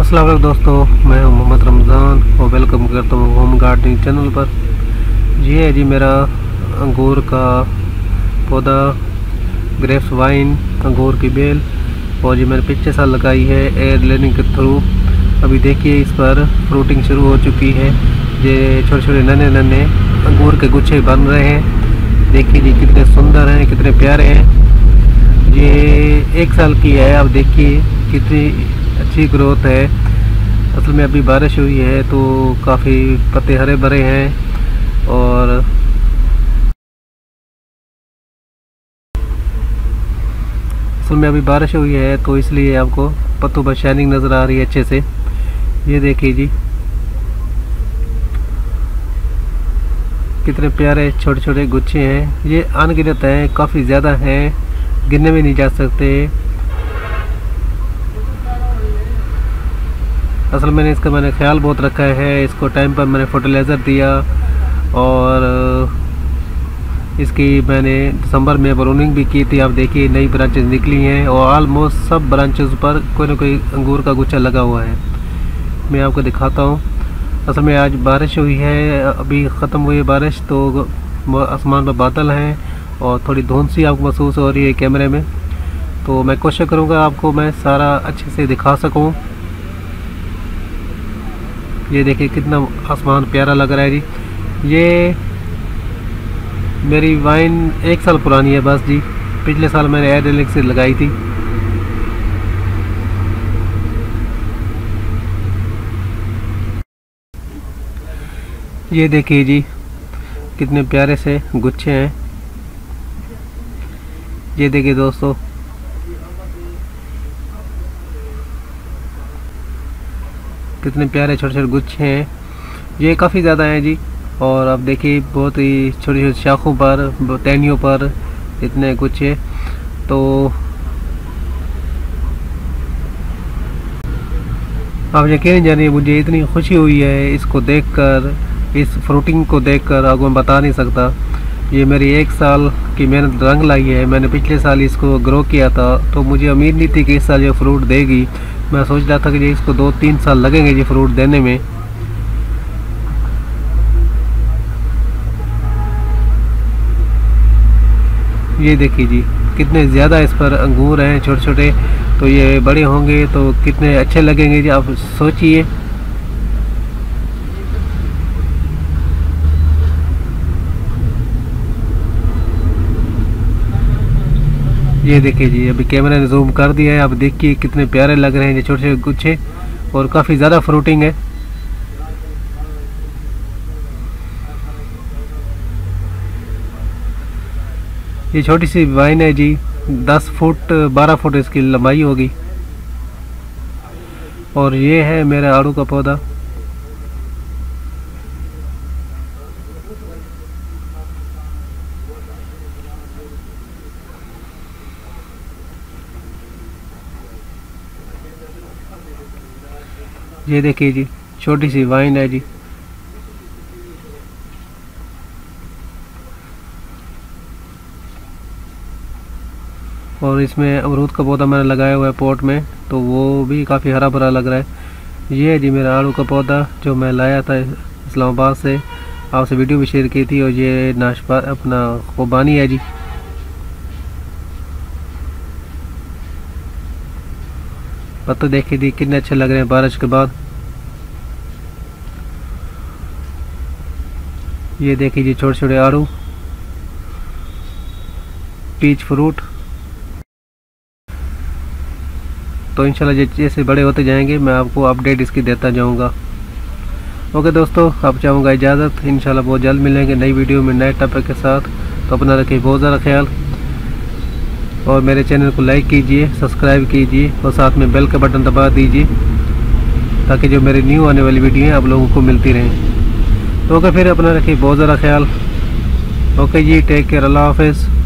अस्सलाम वालेकुम दोस्तों, मैं हूं मोहम्मद रमज़ान और वेलकम करता हूं होम गार्डनिंग चैनल पर। ये है जी मेरा अंगूर का पौधा, ग्रेप्स वाइन अंगूर की बेल, और ये मैंने पिछले साल लगाई है एयर लेनिंग के थ्रू। अभी देखिए इस पर फ्रूटिंग शुरू हो चुकी है। ये छोटे छोटे नन्हे नन्हे अंगूर के गुच्छे बन रहे हैं। देखिए जी कितने सुंदर हैं, कितने प्यारे हैं। ये 1 साल की है। अब देखिए कितनी अच्छी ग्रोथ है। असल में अभी बारिश हुई है तो काफ़ी पत्ते हरे भरे हैं, और असल में अभी बारिश हुई है तो इसलिए आपको पत्तों पर शाइनिंग नज़र आ रही है अच्छे से। ये देखिए जी कितने प्यारे छोटे छोटे गुच्छे हैं। ये अनगिनत हैं, काफ़ी ज़्यादा हैं, गिनने भी नहीं जा सकते। असल मैंने इसका ख्याल बहुत रखा है। इसको टाइम पर मैंने फर्टिलाइज़र दिया, और इसकी मैंने दिसंबर में प्रूनिंग भी की थी। आप देखिए नई ब्रांचेस निकली हैं, और ऑलमोस्ट सब ब्रांचेस पर कोई ना कोई अंगूर का गुच्छा लगा हुआ है। मैं आपको दिखाता हूँ। असल में आज बारिश हुई है, अभी ख़त्म हुई है बारिश, तो आसमान पर बादल हैं और थोड़ी धुंध सी आपको महसूस हो रही है कैमरे में। तो मैं कोशिश करूँगा आपको मैं सारा अच्छे से दिखा सकूँ। ये देखिए कितना आसमान प्यारा लग रहा है जी। ये मेरी वाइन 1 साल पुरानी है बस जी। पिछले साल मैंने एयर लेनिंग से लगाई थी। ये देखिए जी कितने प्यारे से गुच्छे हैं। ये देखिए दोस्तों, कितने प्यारे छोटे छोटे गुच्छे हैं। ये काफ़ी ज़्यादा हैं जी। और अब देखिए बहुत ही छोटी छोटी शाखों पर, टहनियों पर इतने गुच्छे। तो आप यकीन नहीं जानिए मुझे इतनी खुशी हुई है इसको देखकर, इस फ्रूटिंग को देखकर आपको मैं बता नहीं सकता। ये मेरी 1 साल की मेहनत रंग लाई है। मैंने पिछले साल इसको ग्रो किया था, तो मुझे उम्मीद नहीं थी कि इस साल ये फ्रूट देगी। मैं सोच रहा था कि इसको 2-3 साल लगेंगे ये फ्रूट देने में। ये देखिए जी कितने ज़्यादा इस पर अंगूर हैं छोटे छोटे। तो ये बड़े होंगे तो कितने अच्छे लगेंगे जी, आप सोचिए। ये देखिए जी अभी कैमरा ने जूम कर दिया है। आप देखिए कितने प्यारे लग रहे हैं ये छोटे छोटे गुच्छे, और काफ़ी ज़्यादा फ्रूटिंग है। ये छोटी सी वाइन है जी, 10 फुट 12 फुट इसकी लंबाई होगी। और ये है मेरा आड़ू का पौधा। ये देखिए जी छोटी सी वाइन है जी। और इसमें अमरूद का पौधा मैंने लगाया हुआ है पॉट में, तो वो भी काफ़ी हरा भरा लग रहा है। ये है जी मेरा आड़ू का पौधा जो मैं लाया था इस्लामाबाद से, आपसे वीडियो भी शेयर की थी। और ये नाशपा अपना खुबानी है जी। पत्ते देखिए थी कितने अच्छे लग रहे हैं बारिश के बाद। ये देखिए जी छोटे छोटे आड़ू, पीच फ्रूट। तो इंशाल्लाह जैसे बड़े होते जाएंगे मैं आपको अपडेट इसकी देता जाऊंगा। ओके दोस्तों, अब चाहूँगा इजाज़त। इंशाल्लाह बहुत जल्द मिलेंगे नई वीडियो में नए टॉपिक के साथ। तो अपना रखिए बहुत ज़्यादा ख्याल, और मेरे चैनल को लाइक कीजिए, सब्सक्राइब कीजिए, और साथ में बेल का बटन दबा दीजिए ताकि जो मेरी न्यू आने वाली वीडियो हैं आप लोगों को मिलती रहें। ओके फिर अपना रखिए बहुत ज़्यादा ख्याल। ओके जी, टेक केयर, अल्लाह हाफ़िज़।